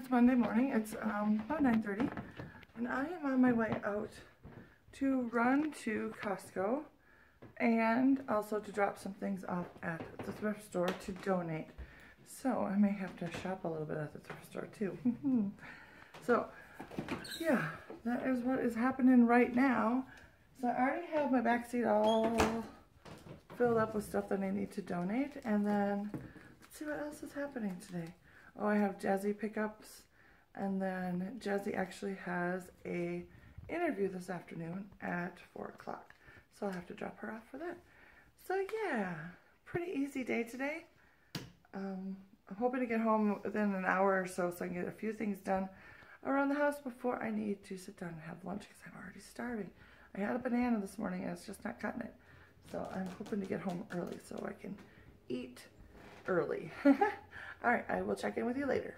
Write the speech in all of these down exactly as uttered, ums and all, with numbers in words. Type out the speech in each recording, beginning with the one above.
Monday morning. It's um, about nine thirty, and I am on my way out to run to Costco and also to drop some things off at the thrift store to donate. So I may have to shop a little bit at the thrift store too. So yeah, that is what is happening right now. So I already have my backseat all filled up with stuff that I need to donate, and then let's see what else is happening today. Oh, I have Jazzy pickups, and then Jazzy actually has a interview this afternoon at four o'clock, so I'll have to drop her off for that. So yeah, pretty easy day today. Um, I'm hoping to get home within an hour or so so I can get a few things done around the house before I need to sit down and have lunch because I'm already starving. I had a banana this morning and it's just not cutting it. So I'm hoping to get home early so I can eat early. Alright, I will check in with you later.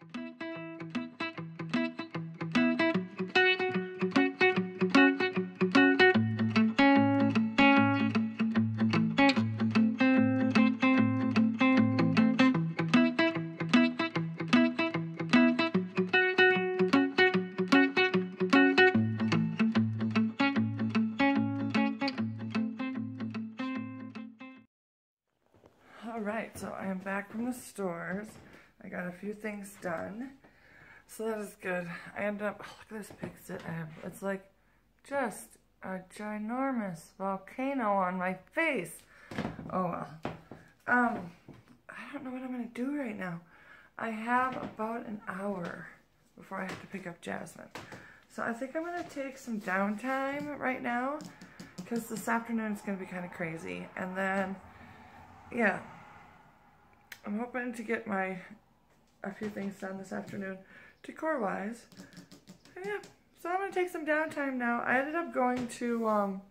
Alright, so I am back from the stores. I got a few things done, so that is good. I ended up, oh, look at this Pixit I have. It's like just a ginormous volcano on my face. Oh well. Um, I don't know what I'm going to do right now. I have about an hour before I have to pick up Jasmine. So I think I'm going to take some downtime right now, because this afternoon is going to be kind of crazy. And then, yeah, I'm hoping to get my a few things done this afternoon decor-wise. Yeah, so I'm going to take some downtime now. I ended up going to um,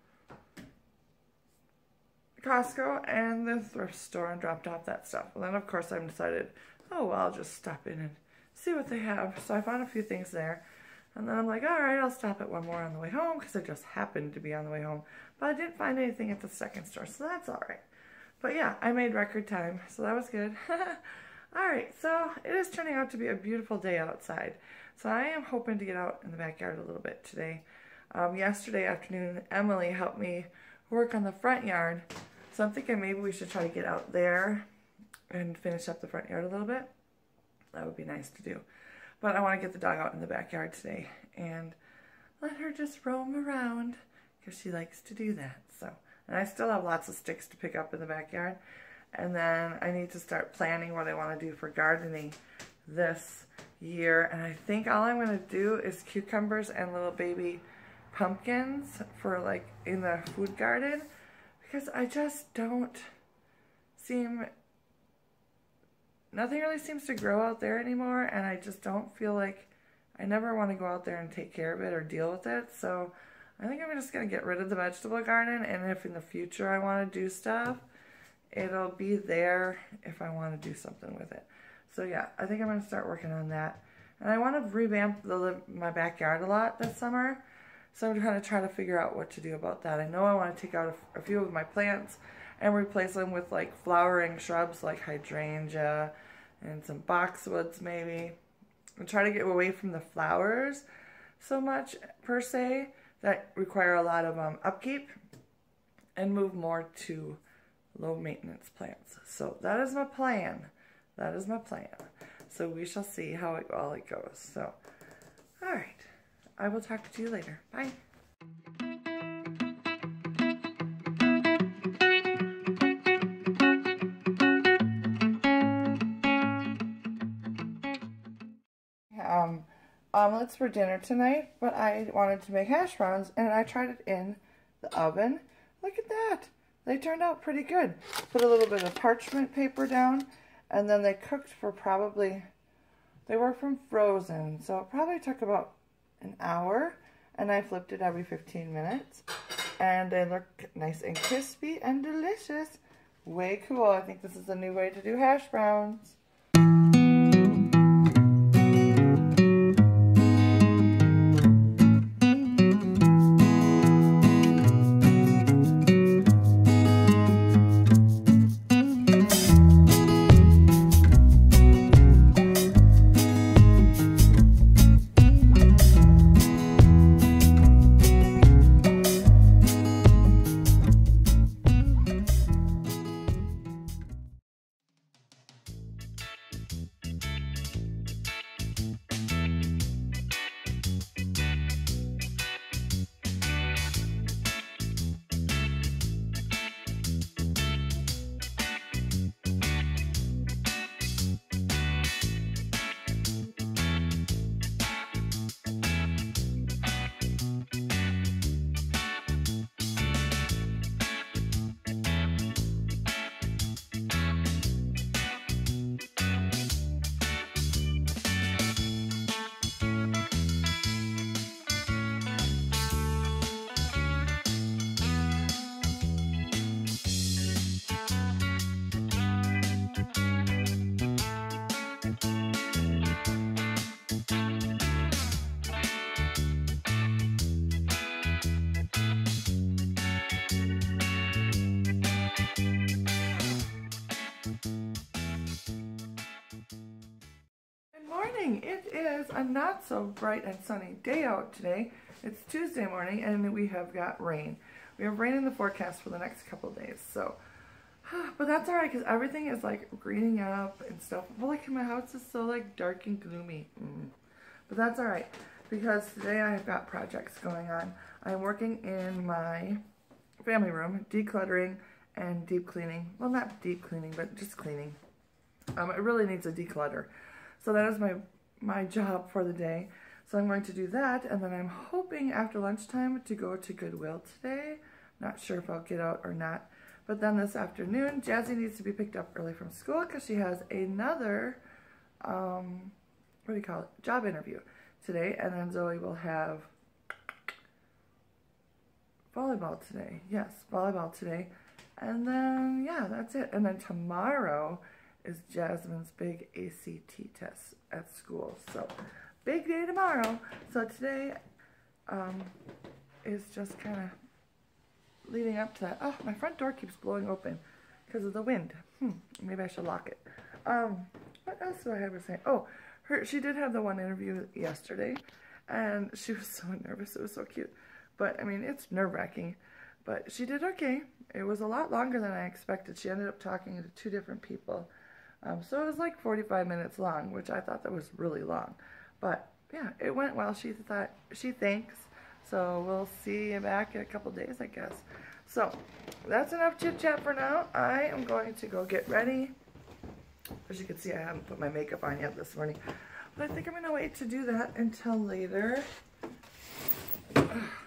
Costco and the thrift store and dropped off that stuff. And then, of course, I decided, oh, well, I'll just stop in and see what they have. So I found a few things there. And then I'm like, all right, I'll stop at one more on the way home because it just happened to be on the way home. But I didn't find anything at the second store, so that's all right. But yeah, I made record time, so that was good. Alright, so it is turning out to be a beautiful day outside. So I am hoping to get out in the backyard a little bit today. Um, yesterday afternoon, Emily helped me work on the front yard. So I'm thinking maybe we should try to get out there and finish up the front yard a little bit. That would be nice to do. But I want to get the dog out in the backyard today and let her just roam around because she likes to do that. So. And I still have lots of sticks to pick up in the backyard. And then I need to start planning what I want to do for gardening this year. And I think all I'm going to do is cucumbers and little baby pumpkins for like in the food garden. Because I just don't seem, nothing really seems to grow out there anymore. And I just don't feel like, I never want to go out there and take care of it or deal with it. So I think I'm just going to get rid of the vegetable garden, and if in the future I want to do stuff, it'll be there if I want to do something with it. So yeah, I think I'm going to start working on that. And I want to revamp the, my backyard a lot this summer, so I'm going to try to figure out what to do about that. I know I want to take out a, a few of my plants and replace them with like flowering shrubs like hydrangea and some boxwoods maybe, and try to get away from the flowers so much per se that require a lot of um, upkeep, and move more to low maintenance plants. So that is my plan. That is my plan. So we shall see how it all it goes. So, all right. I will talk to you later. Bye. Um. Omelets for dinner tonight, but I wanted to make hash browns, and I tried it in the oven. Look at that. They turned out pretty good. Put a little bit of parchment paper down, and then they cooked for probably, they were from frozen, so it probably took about an hour, and I flipped it every fifteen minutes, and they look nice and crispy and delicious. Way cool. I think this is a new way to do hash browns. morning. It is a not so bright and sunny day out today. It's Tuesday morning and we have got rain. We have rain in the forecast for the next couple of days. So, but that's alright because everything is like greening up and stuff. But like my house is so like dark and gloomy. Mm. But that's alright because today I have got projects going on. I'm working in my family room, decluttering and deep cleaning. Well, not deep cleaning, but just cleaning. Um, it really needs a declutter. So that is my, my job for the day. So I'm going to do that, and then I'm hoping after lunchtime to go to Goodwill today. Not sure if I'll get out or not. But then this afternoon, Jazzy needs to be picked up early from school because she has another, um, what do you call it, job interview today. And then Zoe will have volleyball today. Yes, volleyball today. And then, yeah, that's it. And then tomorrow is Jasmine's big A C T test at school. So, big day tomorrow. So today um, is just kind of leading up to that. Oh, my front door keeps blowing open because of the wind. Hmm, maybe I should lock it. Um, what else do I have to say? Oh, her, she did have the one interview yesterday, and she was so nervous. It was so cute. But, I mean, it's nerve-wracking. But she did okay. It was a lot longer than I expected. She ended up talking to two different people. Um, so it was like forty-five minutes long, which I thought that was really long. But, yeah, it went well. She thought, she thinks. So we'll see you back in a couple days, I guess. So, that's enough chit-chat for now. I am going to go get ready. As you can see, I haven't put my makeup on yet this morning. But I think I'm going to wait to do that until later. This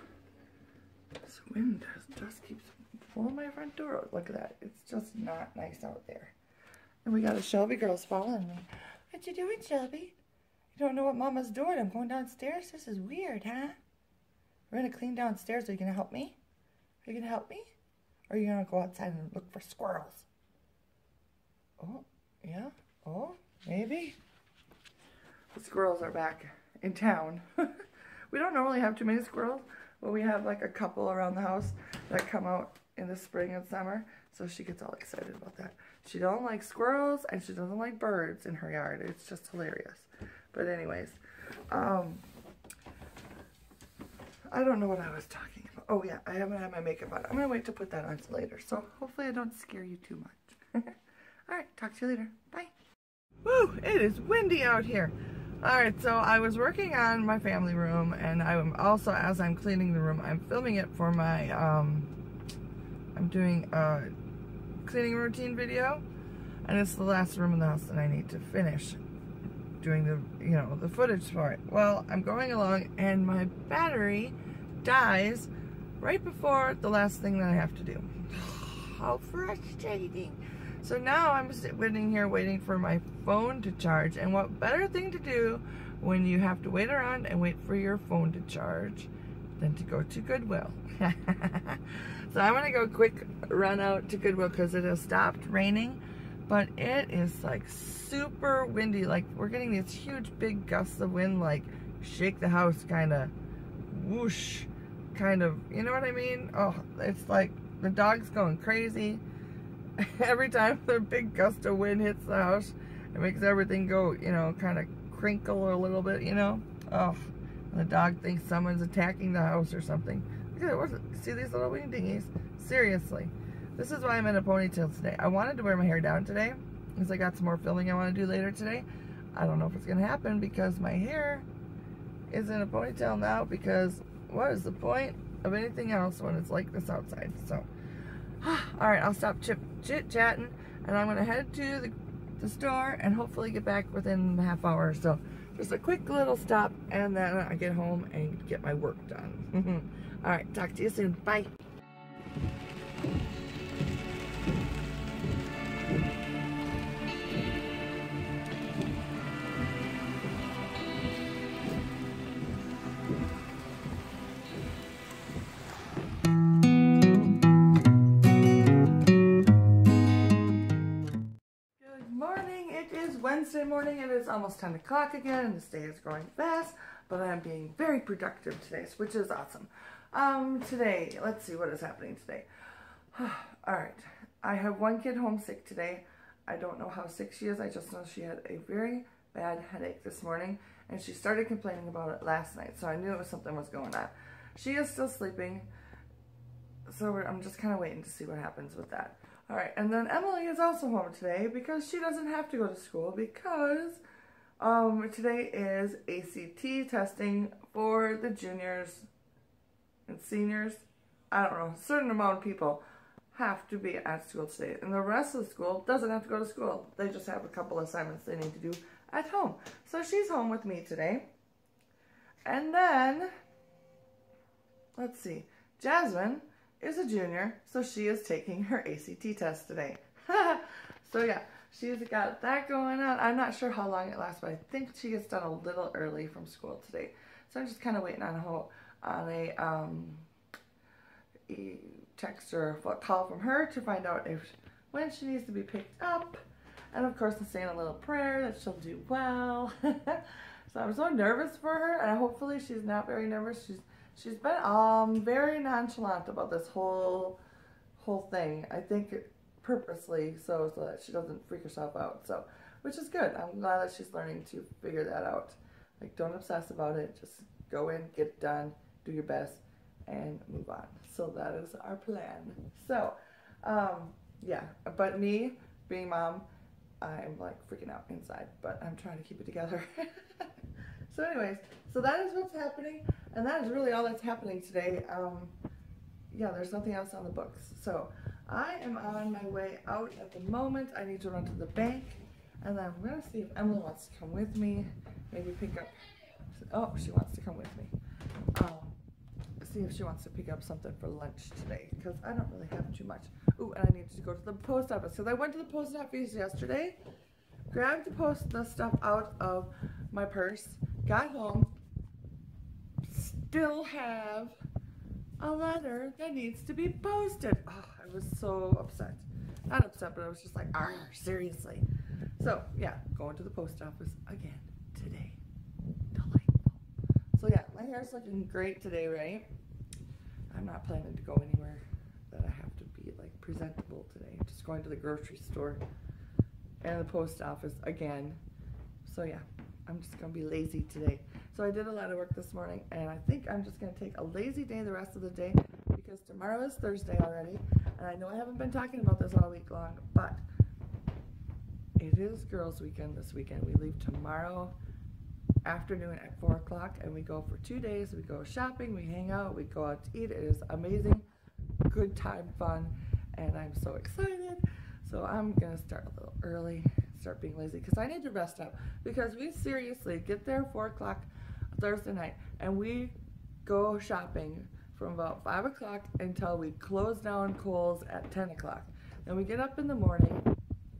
wind just keeps pulling my front door. Look at that. It's just not nice out there. And we got a Shelby girl's following me. What you doing, Shelby? You don't know what Mama's doing. I'm going downstairs. This is weird, huh? We're going to clean downstairs. Are you going to help me? Are you going to help me? Or are you going to go outside and look for squirrels? Oh, yeah. Oh, maybe. The squirrels are back in town. We don't normally have too many squirrels, but we have like a couple around the house that come out in the spring and summer. So she gets all excited about that. She don't like squirrels and she doesn't like birds in her yard. It's just hilarious. But anyways, um, I don't know what I was talking about. Oh yeah, I haven't had my makeup on. I'm going to wait to put that on later. So hopefully I don't scare you too much. Alright, talk to you later. Bye. Woo, it is windy out here. Alright, so I was working on my family room, and I'm also, as I'm cleaning the room, I'm filming it for my, um, I'm doing a cleaning routine video, and it's the last room in the house that I need to finish doing the, you know, the footage for it. Well, I'm going along, and my battery dies right before the last thing that I have to do. How frustrating. So now I'm sitting here waiting for my phone to charge, and what better thing to do when you have to wait around and wait for your phone to charge than to go to Goodwill. So I'm gonna go quick run out to Goodwill because it has stopped raining, but it is like super windy. Like we're getting these huge big gusts of wind, like shake the house kind of whoosh kind of, you know what I mean? Oh, it's like the dog's going crazy. Every time the big gust of wind hits the house, it makes everything go, you know, kind of crinkle a little bit, you know? Oh, and the dog thinks someone's attacking the house or something. Look at it. What's it? See these little wing dingies? Seriously. This is why I'm in a ponytail today. I wanted to wear my hair down today because I got some more filming I want to do later today. I don't know if it's going to happen because my hair is in a ponytail now, because what is the point of anything else when it's like this outside? So, alright, I'll stop chip chit-chatting, and I'm going to head to the, the store and hopefully get back within a half hour or so. Just a quick little stop, and then I get home and get my work done. Alright, talk to you soon. Bye. Wednesday morning, and it's almost ten o'clock again, and this day is going fast, but I'm being very productive today, which is awesome. Um, today, let's see what is happening today. Alright, I have one kid homesick today. I don't know how sick she is. I just know she had a very bad headache this morning, and she started complaining about it last night, so I knew it was something was going on. She is still sleeping, so we're, I'm just kind of waiting to see what happens with that. All right, and then Emily is also home today because she doesn't have to go to school because um, today is A C T testing for the juniors and seniors. I don't know, a certain amount of people have to be at school today, and the rest of the school doesn't have to go to school. They just have a couple assignments they need to do at home. So she's home with me today. And then, let's see, Jasmine is a junior, so she is taking her A C T test today. So yeah, she's got that going on. I'm not sure how long it lasts, but I think she gets done a little early from school today. So I'm just kind of waiting on a, on a um, e text or a call from her to find out if when she needs to be picked up. And of course I'm saying a little prayer that she'll do well. So I'm so nervous for her, and hopefully she's not very nervous. She's she's been um very nonchalant about this whole whole thing. I think purposely so so that she doesn't freak herself out. So which is good. I'm glad that she's learning to figure that out. Like, don't obsess about it. Just go in, get it done, do your best, and move on. So that is our plan. So, um, yeah, but me, being mom, I'm like freaking out inside, but I'm trying to keep it together. So anyways, so that is what's happening, and that is really all that's happening today. Um, yeah, there's nothing else on the books. So I am on my way out at the moment. I need to run to the bank, and then I'm gonna see if Emily wants to come with me, maybe pick up, oh, she wants to come with me. Um, see if she wants to pick up something for lunch today, because I don't really have too much. Ooh, and I need to go to the post office, because I went to the post office yesterday, grabbed the post the stuff out of my purse, got home, still have a letter that needs to be posted. Oh, I was so upset. Not upset, but I was just like, ah, seriously. So yeah, going to the post office again today. Delightful. So yeah, my hair's looking great today, right? I'm not planning to go anywhere that I have to be like presentable today. I'm just going to the grocery store and the post office again. So yeah, I'm just gonna be lazy today. So I did a lot of work this morning, and I think I'm just gonna take a lazy day the rest of the day, because tomorrow is Thursday already, and I know I haven't been talking about this all week long, but it is girls weekend this weekend. We leave tomorrow afternoon at four o'clock, and we go for two days. We go shopping, we hang out, we go out to eat. It is amazing, good time, fun, and I'm so excited. So I'm gonna start a little early, start being lazy, because I need to rest up, because we seriously get there four o'clock Thursday night, and we go shopping from about five o'clock until we close down Kohl's at ten o'clock. Then we get up in the morning,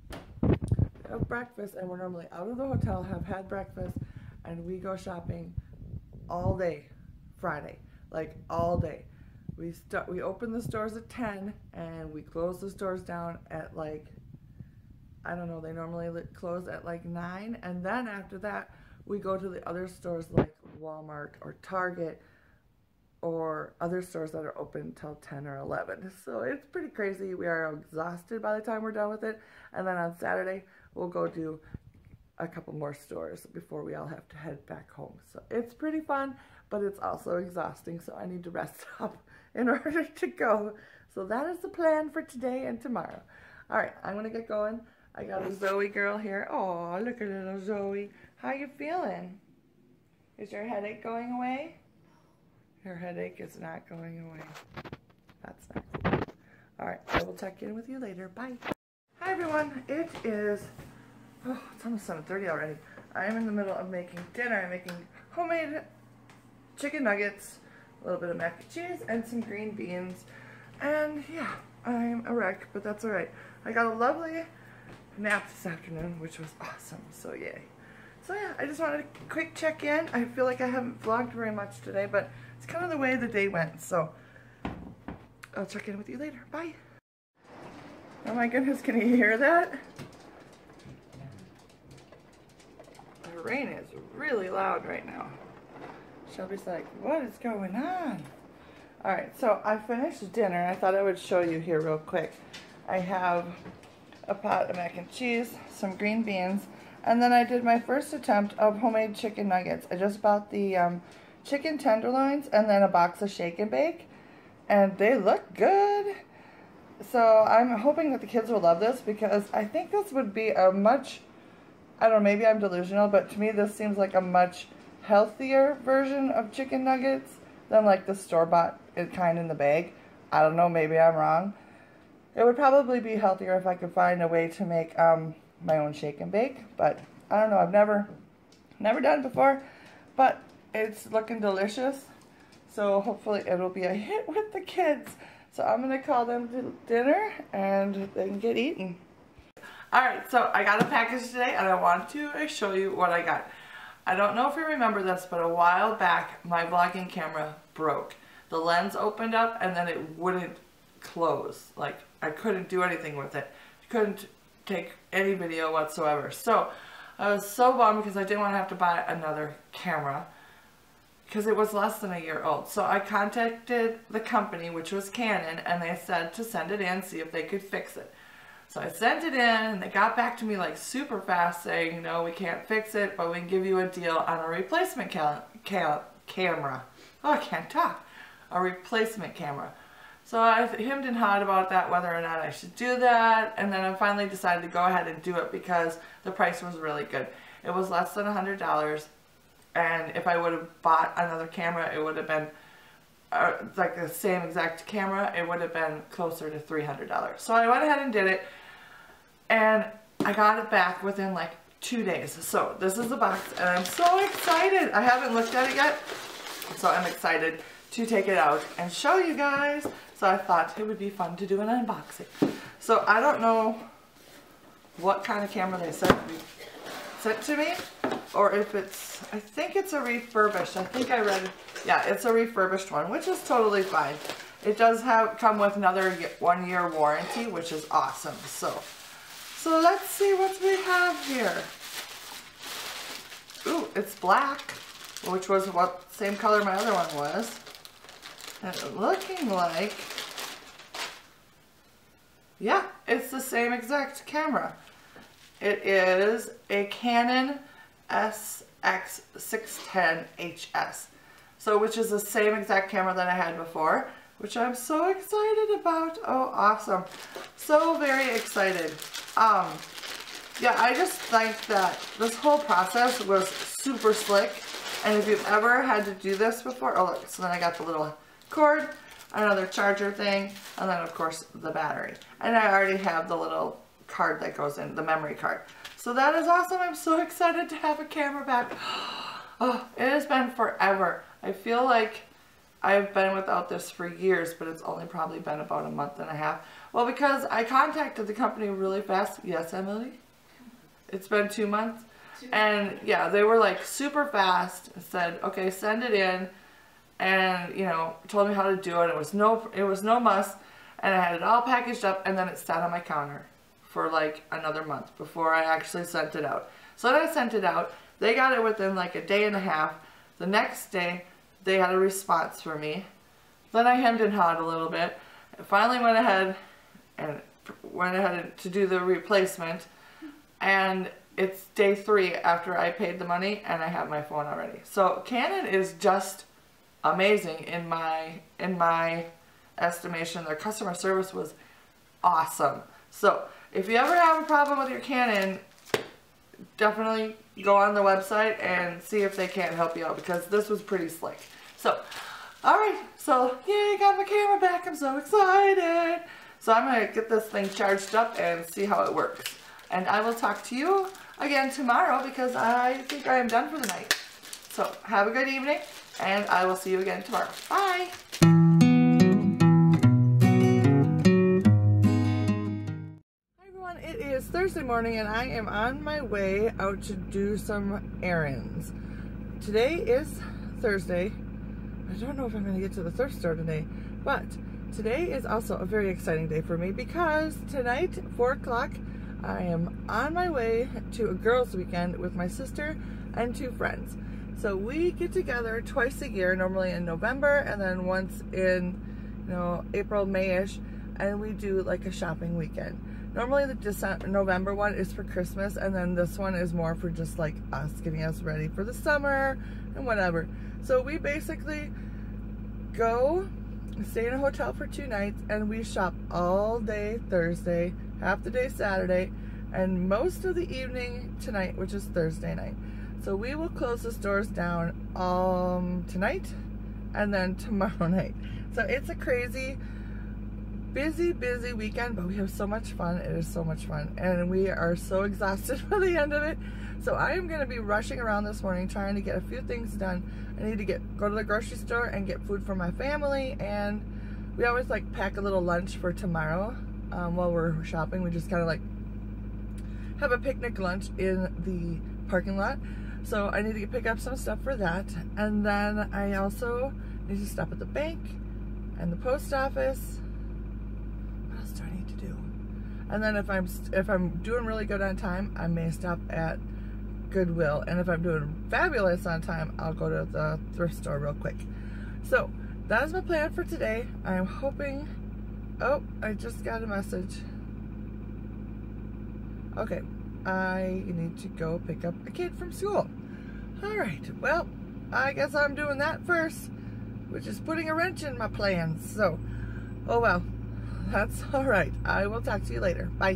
have breakfast, and we're normally out of the hotel, have had breakfast, and we go shopping all day Friday, like all day. We start, we open the stores at ten, and we close the stores down at like, I don't know, they normally close at like nine, and then after that, we go to the other stores like Walmart or Target or other stores that are open till ten or eleven. So it's pretty crazy. We are exhausted by the time we're done with it, and then on Saturday, we'll go do a couple more stores before we all have to head back home. So it's pretty fun, but it's also exhausting, so I need to rest up in order to go. So that is the plan for today and tomorrow. All right, I'm gonna get going. I got a Zoe girl here. Oh, look at little Zoe. How you feeling? Is your headache going away? Her headache is not going away. That's not cool. All right, I will check in with you later. Bye. Hi everyone. It is, oh, it's almost seven thirty already. I am in the middle of making dinner. I'm making homemade chicken nuggets, a little bit of mac and cheese, and some green beans. And yeah, I'm a wreck, but that's all right. I got a lovely nap this afternoon, which was awesome, so yay. So yeah, I just wanted a quick check-in. I feel like I haven't vlogged very much today, but it's kind of the way the day went, so I'll check in with you later. Bye. Oh my goodness, can you hear that? The rain is really loud right now. Shelby's like, what is going on? Alright, so I finished dinner. I thought I would show you here real quick. I have a pot of mac and cheese, some green beans, And then I did my first attempt of homemade chicken nuggets. I just bought the um, chicken tenderloins and then a box of shake and bake. And they look good. So I'm hoping that the kids will love this because I think this would be a much, I don't know, maybe I'm delusional, but to me this seems like a much healthier version of chicken nuggets than like the store-bought kind in the bag. I don't know, maybe I'm wrong. It would probably be healthier if I could find a way to make um, my own shake and bake, but I don't know, I've never, never done it before, but it's looking delicious. So hopefully it'll be a hit with the kids. So I'm going to call them to dinner and they can get eaten. Alright, so I got a package today and I want to show you what I got. I don't know if you remember this, but a while back my vlogging camera broke. The lens opened up and then it wouldn't close. Like I couldn't do anything with it. Couldn't take any video whatsoever. So I was so bummed because I didn't want to have to buy another camera, because it was less than a year old. So I contacted the company, which was Canon, and they said to send it in, see if they could fix it. So I sent it in, and they got back to me like super fast saying, no, we can't fix it, but we can give you a deal on a replacement cal cal camera. Oh, I can't talk. A replacement camera. So I hemmed and hawed about that, whether or not I should do that, and then I finally decided to go ahead and do it because the price was really good. It was less than a hundred dollars. And if I would have bought another camera, it would have been uh, like the same exact camera. It would have been closer to three hundred dollars. So I went ahead and did it. And I got it back within like two days. So this is the box. And I'm so excited. I haven't looked at it yet. So I'm excited to take it out and show you guys. So I thought it would be fun to do an unboxing. So I don't know what kind of camera they sent me. Sent to me, or if it's, I think it's a refurbished. I think I read, yeah, it's a refurbished one, which is totally fine. It does have come with another one year warranty, which is awesome. So, so let's see what we have here. Ooh, it's black, which was what same color my other one was, and looking like, yeah, it's the same exact camera. It is a Canon S X six ten H S, so which is the same exact camera that I had before, which I'm so excited about. Oh, awesome. So very excited. Um, yeah, I just think that this whole process was super slick, and if you've ever had to do this before, oh look, so then I got the little cord, another charger thing, and then of course the battery. And I already have the little card that goes in, the memory card. So that is awesome. I'm so excited to have a camera back. Oh, it has been forever. I feel like I've been without this for years, but it's only probably been about a month and a half. Well, because I contacted the company really fast. Yes, Emily? It's been two months. And yeah, they were like super fast. Said, okay, send it in. And, you know, told me how to do it. It was no, it was no muss. And I had it all packaged up, and then it sat on my counter for like another month before I actually sent it out. So then I sent it out. They got it within like a day and a half. The next day, they had a response for me. Then I hemmed and hawed a little bit. I finally went ahead and went ahead to do the replacement. And it's day three after I paid the money, and I have my phone already. So Canon is just amazing in my in my estimation. Their customer service was awesome. So if you ever have a problem with your Canon, definitely go on the website and see if they can't help you out, because this was pretty slick. So, alright, so yay, got my camera back. I'm so excited. So I'm going to get this thing charged up and see how it works. And I will talk to you again tomorrow, because I think I am done for the night. So have a good evening, and I will see you again tomorrow. Bye! It is Thursday morning, and I am on my way out to do some errands. Today is Thursday. I don't know if I'm going to get to the thrift store today, but today is also a very exciting day for me, because tonight, four o'clock, I am on my way to a girls' weekend with my sister and two friends. So we get together twice a year, normally in November, and then once in, you know, April, May-ish. and we do like a shopping weekend. Normally the December, November one is for Christmas, and then this one is more for just like us, getting us ready for the summer and whatever. So we basically go, stay in a hotel for two nights, and we shop all day Thursday, half the day Saturday, and most of the evening tonight, which is Thursday night. So we will close the stores down um, tonight and then tomorrow night. So it's a crazy, busy, busy weekend, but we have so much fun. It is so much fun, and we are so exhausted by the end of it. So I am going to be rushing around this morning trying to get a few things done. I need to get go to the grocery store and get food for my family, and we always like pack a little lunch for tomorrow um, while we're shopping. We just kind of like have a picnic lunch in the parking lot. So I need to pick up some stuff for that, and then I also need to stop at the bank and the post office. What else do I need to do? And then if I'm if I'm doing really good on time, I may stop at Goodwill, and if I'm doing fabulous on time, I'll go to the thrift store real quick. So that is my plan for today. I'm hoping. Oh, I just got a message. Okay, I need to go pick up a kid from school. All right, well, I guess I'm doing that first, which is putting a wrench in my plans. So, oh well, that's all right. I will talk to you later. Bye.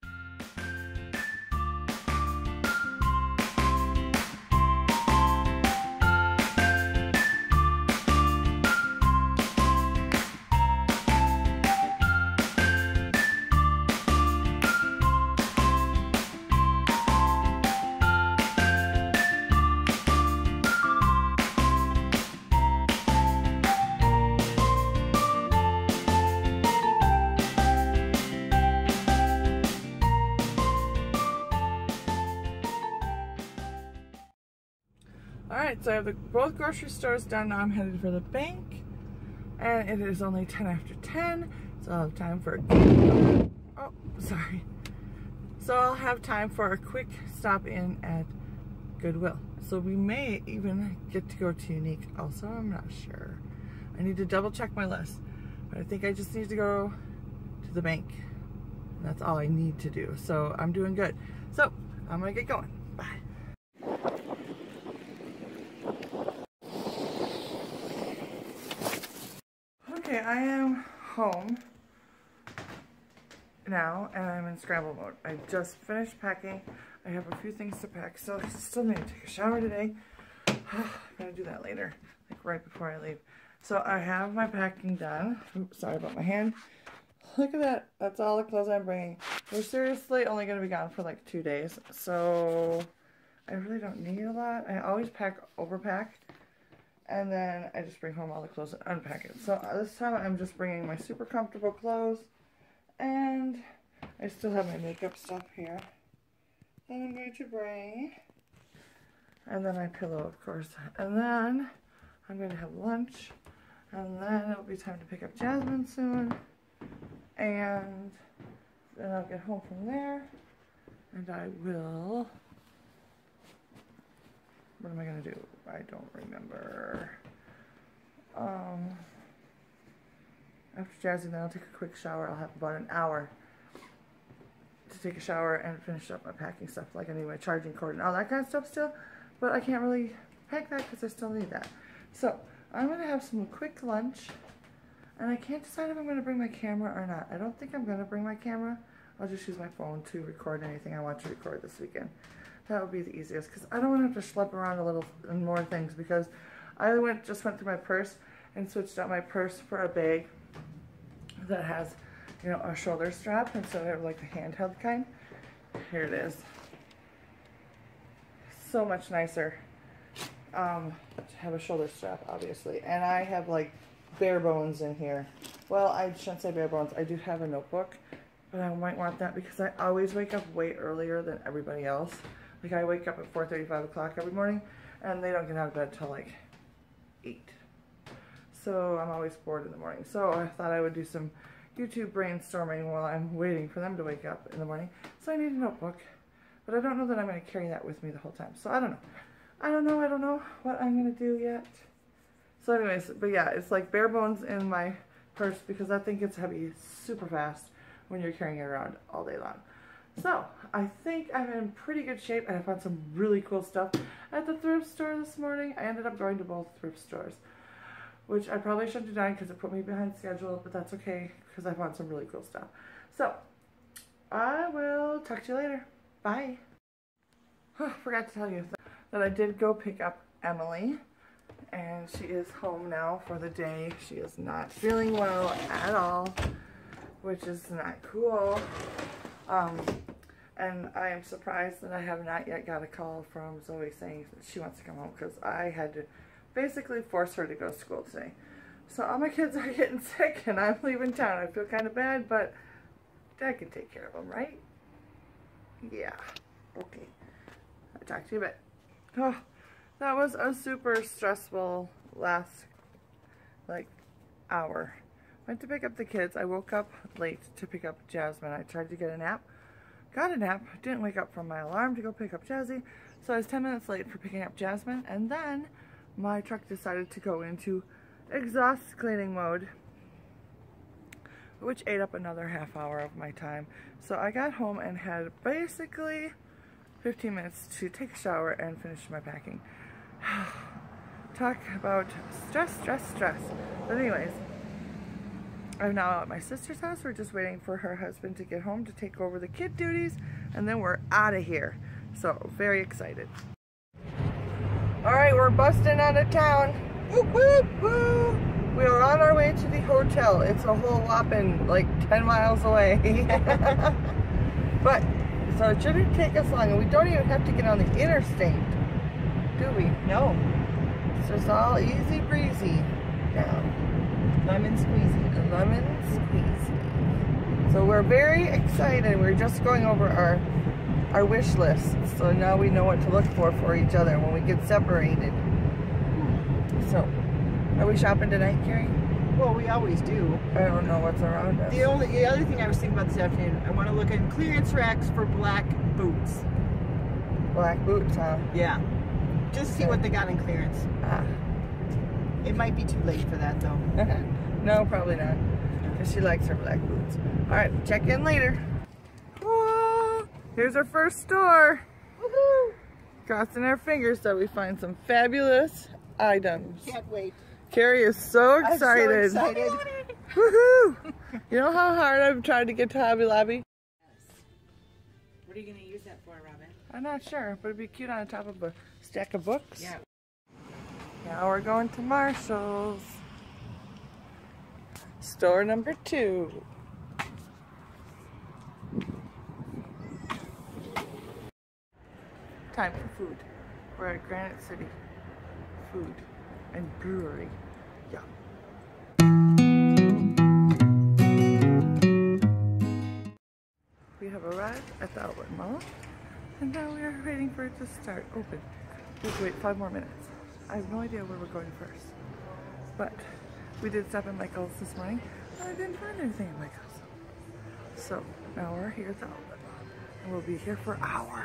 Alright, so I have the, both grocery stores done. Now I'm headed for the bank, and it is only ten after ten, so I'll have time for a, oh, sorry. So I'll have time for a quick stop in at Goodwill. So we may even get to go to Unique also, I'm not sure. I need to double check my list, but I think I just need to go to the bank. That's all I need to do, so I'm doing good. So I'm gonna get going. Bye. Okay, I am home now, and I'm in scramble mode. I just finished packing. I have a few things to pack, so I still need to take a shower today. I'm gonna do that later, like right before I leave. So I have my packing done. Oops, sorry about my hand. Look at that. That's all the clothes I'm bringing. We're seriously only gonna be gone for like two days, so I really don't need a lot. I always pack overpack, and then I just bring home all the clothes and unpack it. So this time I'm just bringing my super comfortable clothes, and I still have my makeup stuff here that I'm going to bring, and then my pillow, of course, and then I'm going to have lunch, and then it'll be time to pick up Jasmine soon, and then I'll get home from there, and I will, what am I going to do? I don't remember. Um, after Jasmine, then I'll take a quick shower. I'll have about an hour to take a shower and finish up my packing stuff. Like I need my charging cord and all that kind of stuff still, but I can't really pack that because I still need that. So I'm going to have some quick lunch, and I can't decide if I'm going to bring my camera or not. I don't think I'm going to bring my camera. I'll just use my phone to record anything I want to record this weekend. That would be the easiest, because I don't want to have to schlep around a little and more things, because I went just went through my purse and switched out my purse for a bag that has, you know, a shoulder strap instead of like the handheld kind. Here it is. So much nicer um, to have a shoulder strap, obviously. And I have like bare bones in here. Well, I shouldn't say bare bones. I do have a notebook, but I might want that because I always wake up way earlier than everybody else. Like I wake up at four thirty, five o'clock every morning, and they don't get out of bed till like eight. So I'm always bored in the morning. So I thought I would do some YouTube brainstorming while I'm waiting for them to wake up in the morning. So I need a notebook, but I don't know that I'm going to carry that with me the whole time. So I don't know. I don't know. I don't know what I'm going to do yet. So anyways, but yeah, it's like bare bones in my purse because that thing gets heavy super fast when you're carrying it around all day long. So, I think I'm in pretty good shape, and I found some really cool stuff at the thrift store this morning. I ended up going to both thrift stores, which I probably shouldn't have done because it put me behind schedule, but that's okay because I found some really cool stuff. So, I will talk to you later. Bye. Oh, forgot to tell you that I did go pick up Emily, and she is home now for the day. She is not feeling well at all, which is not cool. Um, and I am surprised that I have not yet got a call from Zoe saying that she wants to come home, because I had to basically force her to go to school today. So all my kids are getting sick and I'm leaving town. I feel kind of bad, but Dad can take care of them, right? Yeah. Okay. I'll talk to you a bit. Oh, that was a super stressful last, like, hour. Went to pick up the kids. I woke up late to pick up Jasmine. I tried to get a nap. Got a nap. Didn't wake up from my alarm to go pick up Jazzy. So I was ten minutes late for picking up Jasmine. And then my truck decided to go into exhaust cleaning mode, which ate up another half hour of my time. So I got home and had basically fifteen minutes to take a shower and finish my packing. Talk about stress, stress, stress. But anyways, I'm now at my sister's house. We're just waiting for her husband to get home to take over the kid duties, and then we're out of here. So, very excited. Alright, we're busting out of town. Woo, woo, woo. We are on our way to the hotel. It's a whole whopping, like, ten miles away. But, so it shouldn't take us long, and we don't even have to get on the interstate, do we? No. It's just all easy breezy now. Lemon squeezy. Lemon squeezy. So we're very excited. We're just going over our our wish list. So now we know what to look for for each other when we get separated. So, are we shopping tonight, Carrie? Well, we always do. I don't know what's around us. The only the other thing I was thinking about this afternoon, I want to look in clearance racks for black boots. Black boots, huh? Yeah. Just see Okay. what they got in clearance. Ah. It might be too late for that though. No, probably not. Because she likes her black boots. Alright, check in later. Whoa, here's our first store. Woohoo! Crossing our fingers that we find some fabulous items. Can't wait. Carrie is so excited. I'm so excited. Woohoo! You know how hard I've tried to get to Hobby Lobby? Yes. What are you going to use that for, Robin? I'm not sure, but it'd be cute on top of a stack of books. Yeah. Now we're going to Marshall's. Store number two. Time for food. We're at Granite City Food and Brewery. Yeah. We have arrived at the outlet mall, and now we are waiting for it to start open. We have to wait five more minutes. I have no idea where we're going first, but we did stop at Michael's this morning, and I didn't find anything at Michael's. So now we're here at the outlet mall, and we'll be here for hours.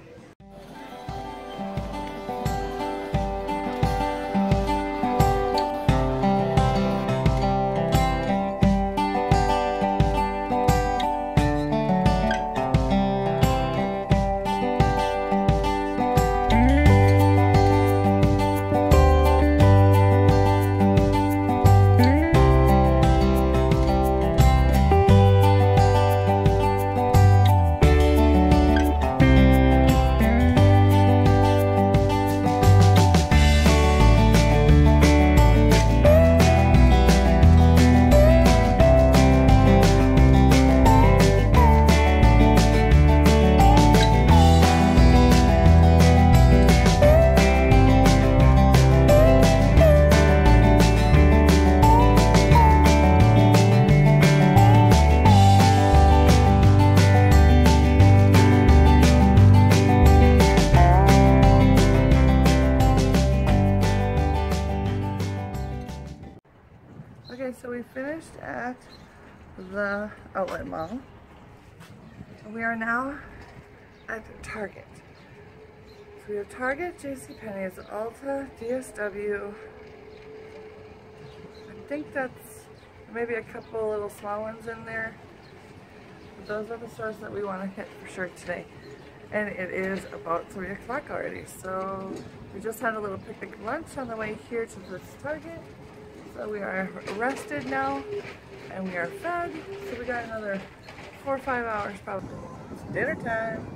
Okay, so we finished at the outlet mall. We are now at Target. So we have Target, JCPenney's, Ulta, D S W. I think that's maybe a couple little small ones in there. But those are the stores that we want to hit for sure today. And it is about three o'clock already, so we just had a little picnic lunch on the way here to this Target. So we are rested now, and we are fed, so we got another four or five hours probably. It's dinner time.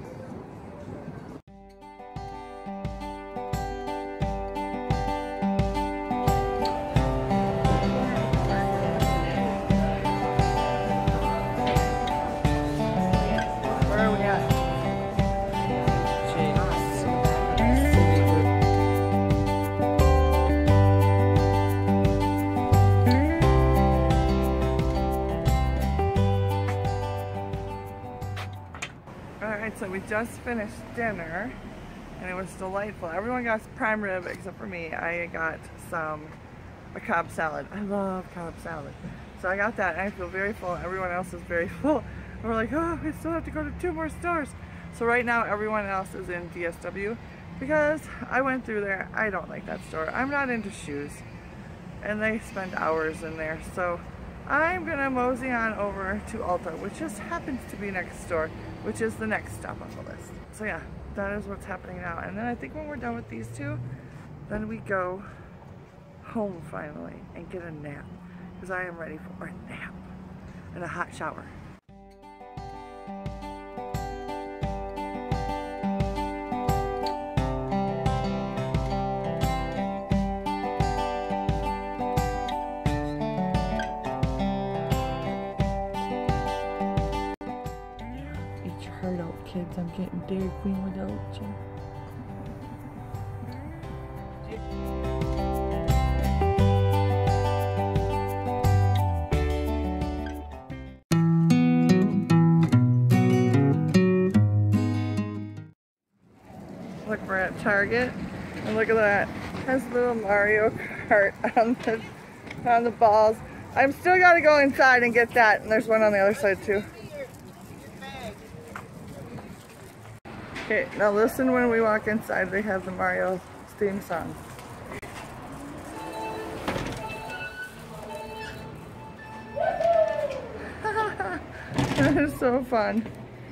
So we just finished dinner and it was delightful. Everyone got prime rib except for me. I got some a Cobb salad. I love Cobb salad. So I got that and I feel very full. Everyone else is very full. And we're like, oh, we still have to go to two more stores. So right now everyone else is in D S W because I went through there. I don't like that store. I'm not into shoes and they spend hours in there. So I'm gonna mosey on over to Ulta, which just happens to be next door, which is the next stop on the list. So yeah, that is what's happening now. And then I think when we're done with these two, then we go home finally and get a nap, because I am ready for a nap and a hot shower. Heart out, kids. I'm getting Dairy Queen without you. Look, we're at Target, and look at that. It has little Mario Kart on the on the balls. I'm still gotta go inside and get that, and there's one on the other side too. Okay, now listen when we walk inside, they have the Mario theme song. That is so fun.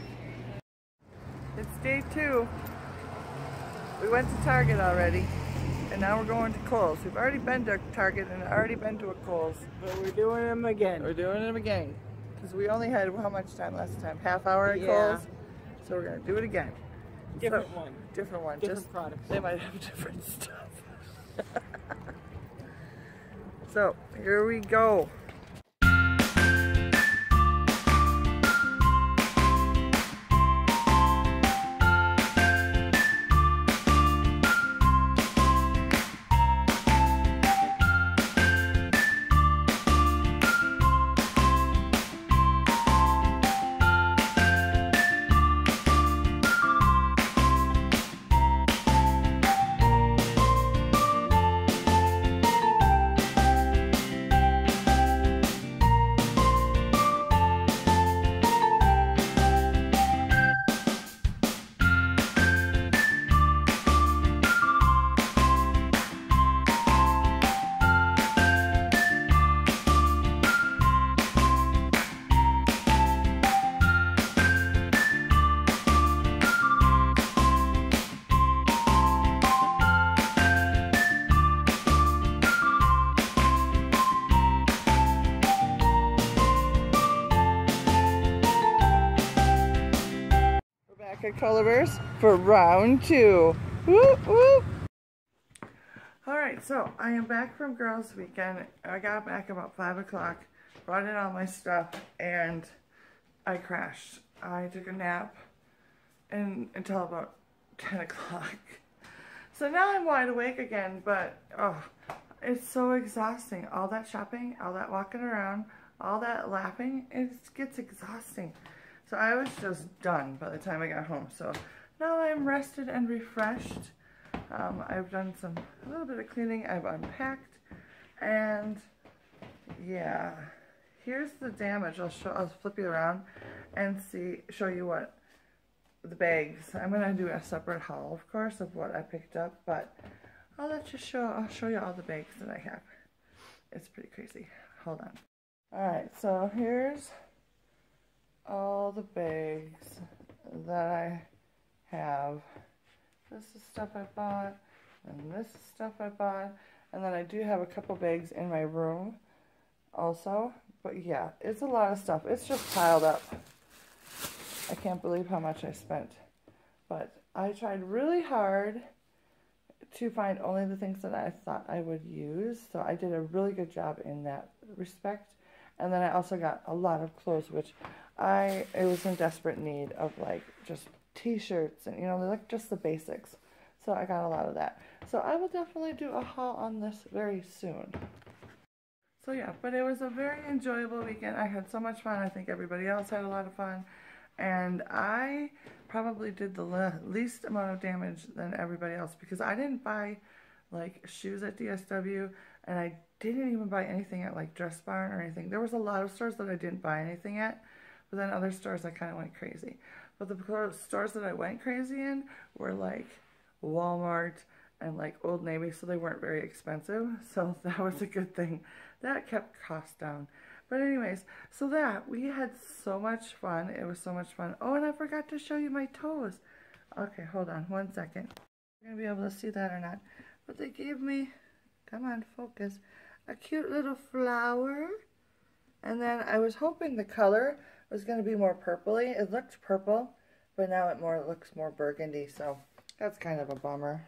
It's day two. We went to Target already, and now we're going to Kohl's. We've already been to Target and already been to a Kohl's. But we're doing them again. We're doing them again. Because we only had, how much time last time? Half hour at Yeah. Kohl's? So we're going to do it again. Different so, one. Different one. Different Just, products. They might have different stuff. So, here we go. At Culver's for round two. Whoop, whoop. Alright, so I am back from Girls Weekend. I got back about five o'clock, brought in all my stuff, and I crashed. I took a nap and, until about ten o'clock. So now I'm wide awake again, but oh, it's so exhausting. All that shopping, all that walking around, all that laughing, it gets exhausting. So I was just done by the time I got home. So now I'm rested and refreshed. Um, I've done some a little bit of cleaning. I've unpacked, and yeah, here's the damage. I'll show. I'll flip you around and see, show you what the bags. I'm gonna do a separate haul, of course, of what I picked up, but I'll let you show. I'll show you all the bags that I have. It's pretty crazy. Hold on. Alright, so here's all the bags that I have. This is stuff I bought, and this is stuff I bought, and then I do have a couple bags in my room also. But yeah, it's a lot of stuff. It's just piled up. I can't believe how much I spent. But I tried really hard to find only the things that I thought I would use. So I did a really good job in that respect. And then I also got a lot of clothes, which I it was in desperate need of, like just t-shirts and, you know, like just the basics. So I got a lot of that. So I will definitely do a haul on this very soon. So yeah, but it was a very enjoyable weekend. I had so much fun. I think everybody else had a lot of fun. And I probably did the le least amount of damage than everybody else because I didn't buy like shoes at D S W, and I didn't even buy anything at like Dress Barn or anything. There was a lot of stores that I didn't buy anything at, but then other stores I kind of went crazy. But the stores that I went crazy in were like Walmart and like Old Navy, so they weren't very expensive. So that was a good thing. That kept costs down. But anyways, so that, we had so much fun. It was so much fun. Oh, and I forgot to show you my toes. Okay, hold on one second. You're going to be able to see that or not. But they gave me, come on, focus, a cute little flower. And then I was hoping the color was going to be more purpley. It looked purple, but now it more it looks more burgundy, so that's kind of a bummer.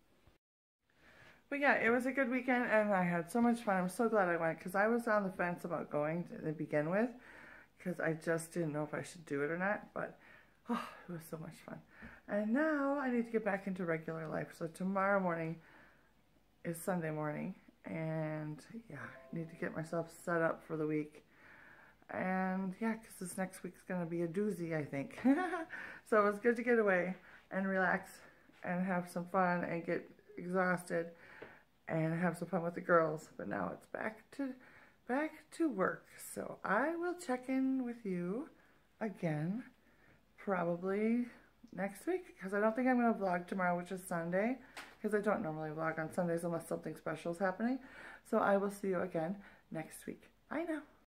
But yeah, it was a good weekend, and I had so much fun. I'm so glad I went, because I was on the fence about going to begin with, because I just didn't know if I should do it or not, but oh, it was so much fun. And now I need to get back into regular life, so tomorrow morning is Sunday morning, and yeah, I need to get myself set up for the week. And yeah, because this next week's going to be a doozy, I think. So it was good to get away and relax and have some fun and get exhausted and have some fun with the girls. But now it's back to back to work. So I will check in with you again probably next week, because I don't think I'm going to vlog tomorrow, which is Sunday, because I don't normally vlog on Sundays unless something special is happening. So I will see you again next week. Bye now.